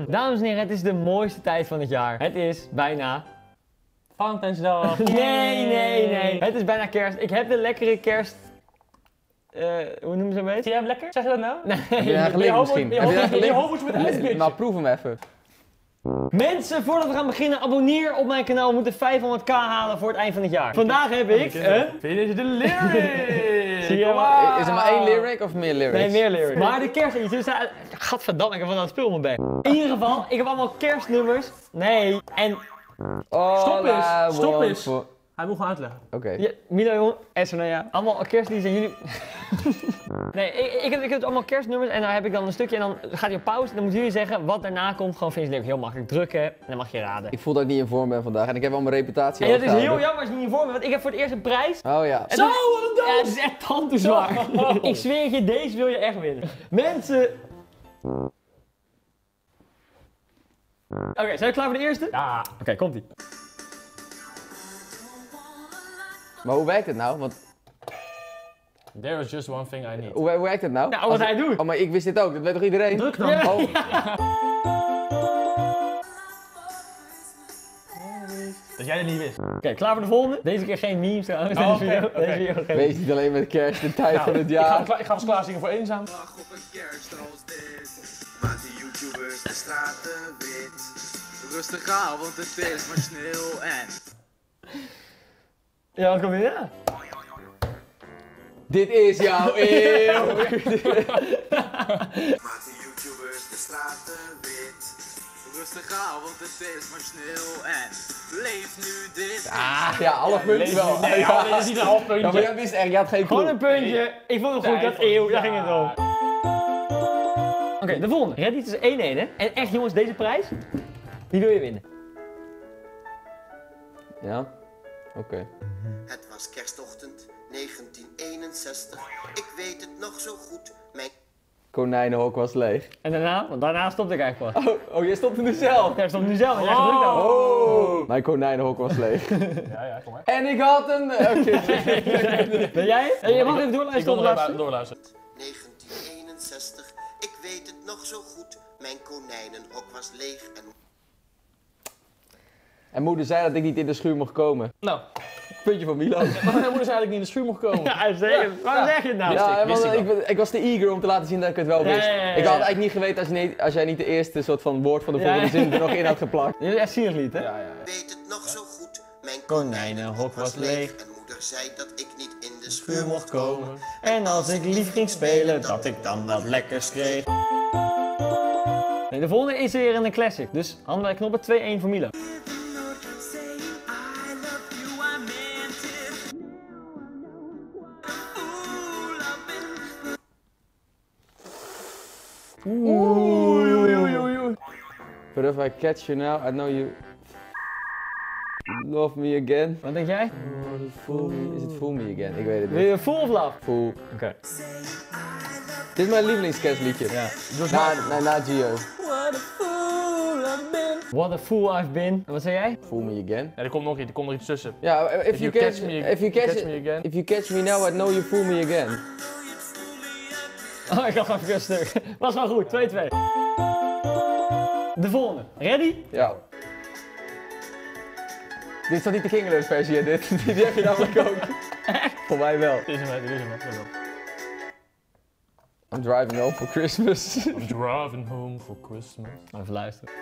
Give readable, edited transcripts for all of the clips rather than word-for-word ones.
aan. Dames en heren, het is de mooiste tijd van het jaar. Het is bijna... Valentijnsdag. Nee. Het is bijna kerst. Ik heb de lekkere kerst... hoe noemen ze hem? Zie jij hem lekker? Zeg je dat nou? Nee. Heb je daar gelikt misschien? Je hoofd moet je met ijsbitje. Nou, proef hem even. Mensen, voordat we gaan beginnen, abonneer op mijn kanaal. We moeten 500k halen voor het eind van het jaar. Vandaag heb ik een... Finish the lyrics! Zie je Kom wel? aan. Is er maar één lyric of meer lyrics? Nee, meer lyrics. Maar de kerstliedjes zijn... Gadverdamme, ik heb van dat spul in mijn bek. In ieder geval, ik heb allemaal kerstnummers. Nee. En... Stop eens. Hij wil gewoon uitleggen. Oké. Ja, Milo, jongen. Essenaya. Allemaal kerstliedjes en jullie... Nee, ik heb dus allemaal kerstnummers en daar heb ik dan een stukje en dan gaat hij op pauze. En dan moeten jullie zeggen wat daarna komt. Gewoon vind je het heel makkelijk drukken en dan mag je raden. Ik voel dat ik niet in vorm ben vandaag en ik heb al mijn reputatie En dat is heel afgehouden. jammer als je niet in vorm bent, want ik heb voor het eerst een prijs. Oh ja. En Zo, dat- wat een doos! Ja, het is echt tandtoezwaar. Ik zweer je, deze wil je echt winnen. Mensen... Oké, zijn we klaar voor de eerste? Ja. Oké, komt-ie. Maar hoe werkt het nou? Want, There is just one thing I need. hoe werkt het nou? Nou, wat hij doet. Oh, maar ik wist dit ook. Dat weet toch iedereen? Druk dan. Ja. Oh. Dat jij het niet wist. Oké, klaar voor de volgende? Deze keer geen memes trouwens. Oh, Deze video- oké. deze video geen Wees niet alleen met kerst de tijd van het jaar. Ik ga vast klaarzingen voor eenzaam. Dag op een kerst als dit, maakt de YouTubers de straten wit. Rustig aan, want het is maar sneeuw en... Ja, wat komt er na? Dit is jouw eeuw. Maakt de YouTubers de straten wit. Rustig aan, want het is maar sneeuw en... Leef nu dit. Ja, alle punten wel. Nee, Ja. dit is niet een half Ja, maar puntje. jij wist echt, je had geen Gewoon clue. een puntje. Ik vond het goed, dat eeuw, daar ging het om. Oké, de volgende. Reddit is 1-1 hè. En echt jongens, deze prijs, die wil je winnen. Ja? Oké. Het was kerstochtend 1961. Ik weet het nog zo goed. Mijn Konijnenhok was leeg. En daarna, want daarna stopte ik eigenlijk pas. Oh, jij stopte er zelf. Ja, stop nu zelf, want jij gedrukt had. Oh. Mijn konijnenhok was leeg. Ja, kom maar. En ik had een... Oké. Ben jij? Hey, je mag even Ik doorluisteren wil op de laatste. nog even doorluisteren. 1961. Ik weet het nog zo goed. Mijn konijnenhok was leeg en... En moeder zei dat ik niet in de schuur mocht komen. Nou, Puntje van Milo. maar mijn moeder zei dat ik niet in de schuur mocht komen. Ja, uitstekend. Waarom zeg je het nou? Ja, wist want ik ik was te eager om te laten zien dat ik het wel wist. Ja. Ik had eigenlijk niet geweten als jij niet de eerste soort van woord van de volgende Ja. zin er nog in had geplakt. Dit is echt zielig lied, hè? Ja. Ik weet het nog zo goed. Mijn Konijnenhok was leeg. En moeder zei dat ik niet in de Schuur schuur mocht komen. En als ik lief ging spelen, dat ik dan wat lekkers kreeg. Nee, de volgende is weer een classic. Dus handen bij de knoppen, 2-1 voor Milo. Oei. But if I catch you now, I know you love me again. Wat denk jij? Is het Fool Me Again? Ik weet het Wil niet. je full of love? Fool. Oké. Dit is mijn lievelingskerstliedje. Ja. Na Gio. What a fool I've been. En wat zei jij? Fool Me Again. Ja, er komt nog iets tussen. Ja, if you catch me again. If you catch me now, I know you fool me again. Oh, ik had even een stuk. Was wel goed, 2-2. De volgende. Ready? Ja. Dit is toch niet de King Alert versie, hè? Die heb je namelijk ook. Voor mij wel. Dit is hem. I'm driving home for Christmas. I'm driving home for Christmas. Even luisteren.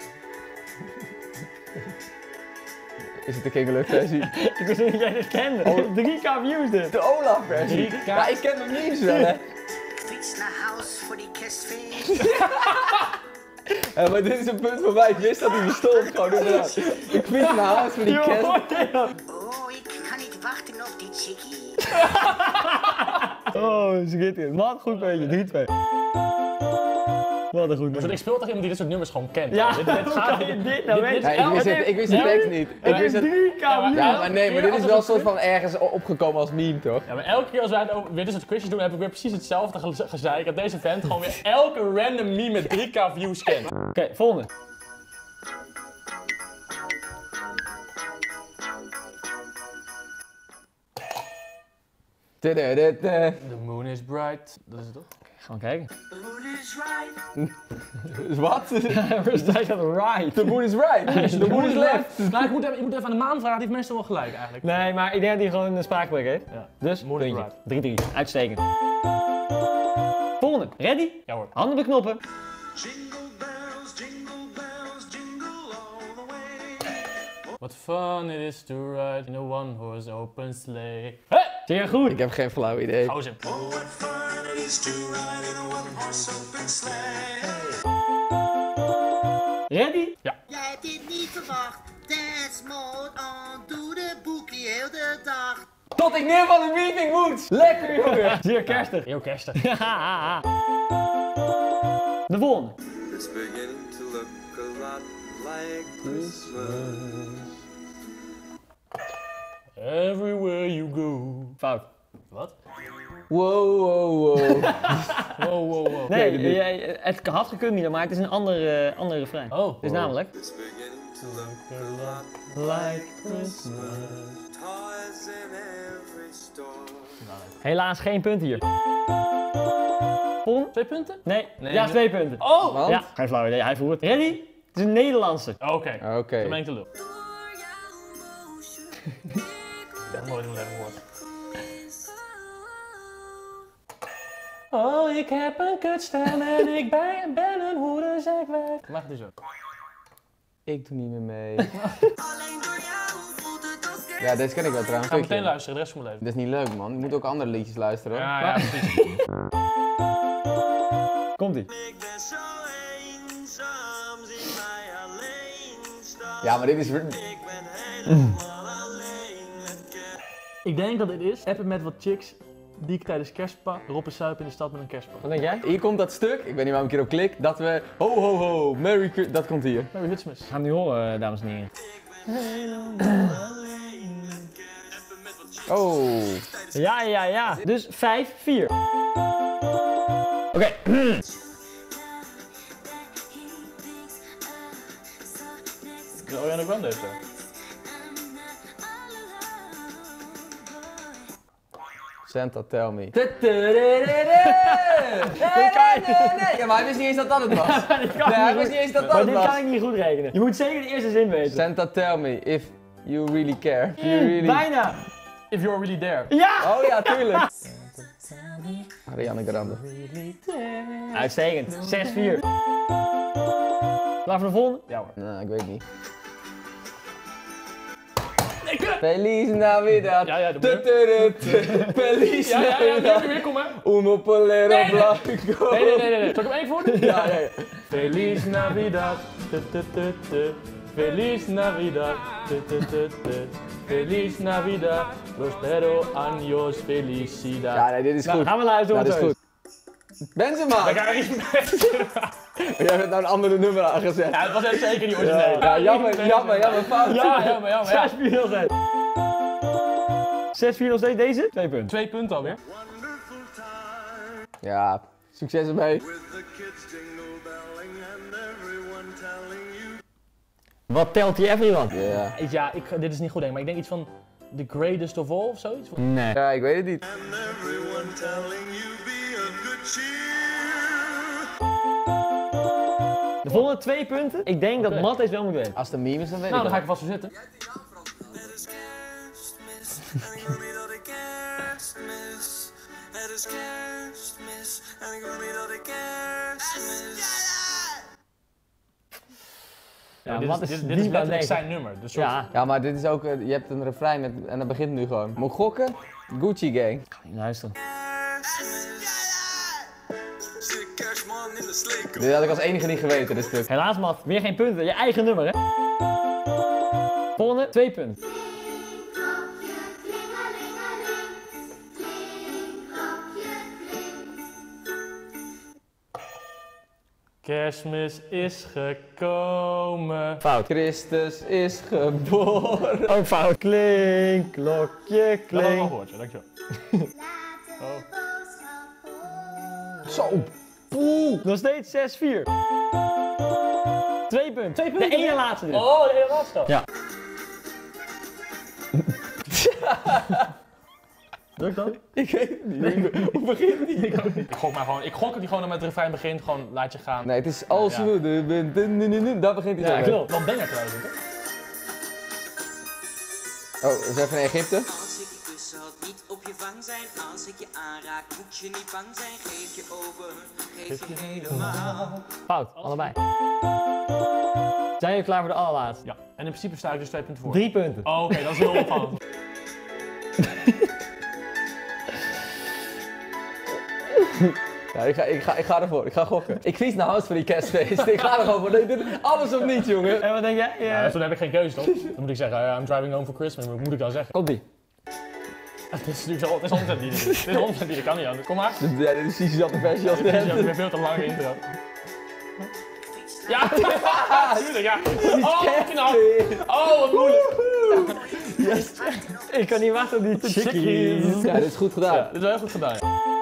Is het de King Alert versie? Ik wist niet dat jij dit kende. 3k views dit. De Olaf versie. 3K. Ja, ik ken hem niet eens wel, hè? Fiets naar huis voor die kerstfeest. Ja, maar dit is een punt voor mij. Ik wist dat hij bestond, gewoon inderdaad. Ik fiets naar huis voor die Yo, kerst. hoor je dat? Oh, ik kan niet wachten op die chickie. Oh, schitterend. Wat een goed beetje, 3-2. Wat een goed nummer. Ik speel toch iemand die dit soort nummers gewoon kent? Ja, Dit hoe gaat kan je dit nou weten? Nee, ik wist de tekst niet. Ik wist het... 3k views. Ja, maar nee, maar dit is wel een soort van ergens opgekomen als meme, toch? Ja, maar elke keer als wij weer dit soort quizjes doen, heb ik weer precies hetzelfde gezeik. Dat deze vent gewoon weer elke random meme met 3k views kent. Oké, volgende. Tudududud. The moon is bright. Dat is het toch? Gaan we kijken. Wat? Hij gaat right. The moon is right. The moon is left. Nou, je moet even aan de maan vragen, die heeft meestal wel gelijk eigenlijk. Nee, maar ik denk dat hij gewoon een spraakbreuk heeft. Ja. Dus, Moon is puntje. 3-3. Uitstekend. Volgende. Ready? Ja hoor. Handen op de knoppen. Jingle bells, jingle all the way. What fun it is to ride in a one-horse open sleigh. Hey! Zeer goed. Ik heb geen flauw idee. Hou zin. Oh, what fun it is to ride in a one-horse open sleigh. Ready? Jij hebt dit niet verwacht. Desmond on, doe de boekie heel de dag. Tot ik neer van de meeting moet! Lekker jongen! Zeer kerstig. Heel kerstig. De volgende. It's beginning to look a lot like Christmas. Everywhere you go. Fout. Wat? Wow, wow, wow. Wow. Nee, het had gekund niet, maar het is een andere refrein. Oh. Het is namelijk... It's beginning to look a lot Like Christmas. toys in every store. Helaas geen punt hier. Volgende? 2 punten? Nee. Nee, Ja, nee. 2 punten. Oh! Want? Ja, geen flauw idee. Hij voert. Ready? Het is een Nederlandse. Oké. Oké. Dan ben ik te lul. Ik heb nooit in mijn leven gehoord. Oh, ik heb een kutstem en ik ben een hoerenzakwerk. Mag het dus ook. Ik doe niet meer mee. Alleen door jou voelt het als kerst. Ja, deze ken ik wel trouwens. Ik ga meteen Stukje. luisteren, de rest van mijn leven. Dit is niet leuk man. Je moet ook andere liedjes luisteren hoor. Ja, precies. Komt ie. Ik ben zo eenzaam, zie mij alleen staan. Ja, maar dit is... Ik ben helemaal alleen met kerst. Ik denk dat dit is appen met wat chicks die ik tijdens kerstpa roppen suipen in de stad met een kerstpa. Wat denk jij? Hier komt dat stuk, ik weet niet waarom ik hierop klik, dat we... Ho ho ho, Merry Christmas, dat komt hier. Merry Christmas. Gaan we nu horen, dames en heren. Oh. Ja. Dus 5-4. Oké. De Ariana Grande heeft er. Santa, tell me. kan Nee, ja, maar hij wist niet eens dat dat het was. Nee, hij wist niet eens dat dat Maar het dit kan was. ik niet goed rekenen. Je moet zeker de eerste zin weten. Santa, tell me if you really care. If you really... Bijna. If you're really there. Ja! Oh ja, tuurlijk. Ariana Grande. Uitstekend. 6-4. Klaar voor de volgende? Ja hoor. Nou, ik weet niet. Feliz Navidad. Ja, de beurt. Feliz Ja, Navidad. weer, kom maar. Uno polero Nee. blanco. Nee. Zal ik hem één voor doen? Ja. Feliz Navidad. Feliz Navidad. Feliz Navidad. Prospero años felicidad. Ja, nee, dit is Nou, goed. gaan we luisteren Ja, wat dit het is goed. Benzema! Ik ga er niet mee. Jij hebt nou een andere nummer aangezet. Ja, het was echt zeker niet origineel. Ja, jammer, fout. Ja. 6-4 nog steeds. 6-4 nog steeds deze? 2 punten. 2 punten alweer. Wonderful time Ja, succes ermee. with the kids jingle belling and everyone telling you. Wat telt die everyone? Ja. Ja, dit is niet goed denk ik, maar ik denk iets van The Greatest of All of zoiets. Nee. Ja, ik weet het niet. And everyone telling you be of good cheer. De volgende 2 punten. Ik denk dat Matt deze wel moet weten. Als het een meme is, dan weet Nou, ik dan ga het. ik er vast voor zitten. Het is kerstmis, en ik wil niet dat ik kerstmis. Het is kerstmis, en ik wil niet dat ik kerstmis. Ja, dit Matt is is letterlijk diep aan het denken. zijn nummer. Dus Ja, Ja, maar dit is ook, je hebt een refrein met, en dat begint nu gewoon. Moet ik gokken? Gucci Gang. niet luisteren. Zit kerstman in de sleek. Dit had ik als enige niet geweten, dit stuk. Helaas Matt, weer geen punten. Je eigen nummer, hè? Volgende 2 punten. Kerstmis is gekomen. Fout. Christus is geboren. Ook fout. Klink, klokje, Dat had ik al klink. gehoord, ja, dankjewel. Zo. Nog steeds 6-4. 2 punten. De ene laatste dus. Oh, de hele laatste. Ja. Doe ik dat? Ik weet het niet. Hoe begint die? Ik gok dat hij gewoon met het refrein begint, gewoon laat je gaan. Nee, het is als Ja. we bent. Daar begint hij Ja, zo. klopt. Dan ben je trouwens, hè? Oh, dat is even in Egypte. Als ik je kus, zal het niet op je wang zijn. Als ik je aanraak, moet je niet bang zijn. Geef je over, geef je helemaal. Fout, allebei. Zijn jullie klaar voor de allerlaatste? Ja. En in principe sta ik dus 2 punten voor. 3 punten. Oh, oké, dat is heel opvallend. Ja, ik ga ervoor. Ik ga gokken. Ik kies naar huis voor die kerstfeest. Ik ga er gewoon voor. Nee, dit is alles of niet, jongen. En wat denk jij? Ja, toen heb ik geen keuze, toch? Dan moet ik zeggen, I'm driving home for Christmas. Wat moet ik dan zeggen? Komt-ie. Het is natuurlijk zo, het is 100% die. Het is 100% die, dat kan niet aan. Kom maar. Ja, dit is precies dezelfde versie als Ik heb net. een veel te lange intro. Ja, tuurlijk, ja. Oh, knap. Oh, wat moeilijk. Ik kan niet wachten op die chickies. Ja, dit is goed gedaan. Ja, dit is wel heel goed gedaan.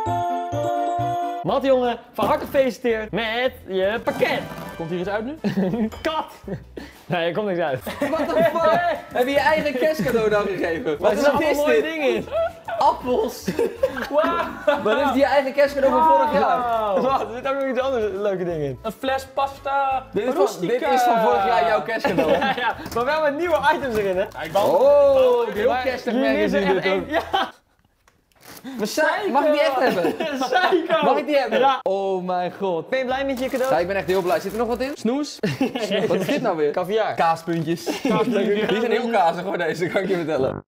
Mat jongen, van harte gefeliciteerd met je pakket. Komt hier iets uit nu? Kat! Nee, er komt niks uit. What the fuck? Heb je je eigen kerstcadeau dan gegeven? Wat is allemaal mooie dit? dingen in? Appels! Maar dit is je eigen kerstcadeau van vorig jaar. Wat? Er zit ook nog iets anders leuke dingen in. Een fles pasta. Dit is van vorig jaar jouw kerstcadeau. Ja, maar wel met nieuwe items erin, hè? Ja, ik wou... Oh, heel Maar kerstig hier is er magazine echt dit ook. één. Ja, Mag ik die echt hebben? psycho! Mag ik die hebben? Ja. Oh mijn god. Ben je blij met je cadeau? Ja, ik ben echt heel blij. Zit er nog wat in? Snoes? Wat is dit nou weer? Kaviaar. Kaaspuntjes. Die zijn heel kazig hoor deze, kan ik je vertellen.